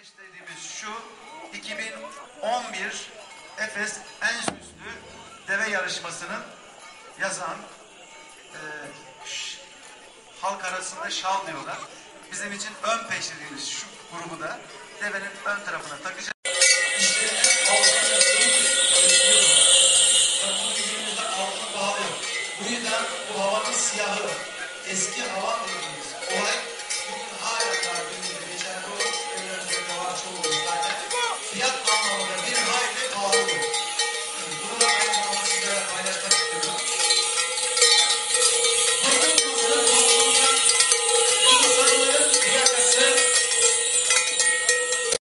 ateşlediğimiz şu 2011 Efes en süslü deve yarışmasının yazan halk arasında şal diyorlar. Bizim için ön peşlediğimiz şu grubu da devenin ön tarafına takacağız. Bu yüzden bu havanın siyahı, eski havan dediğimiz olay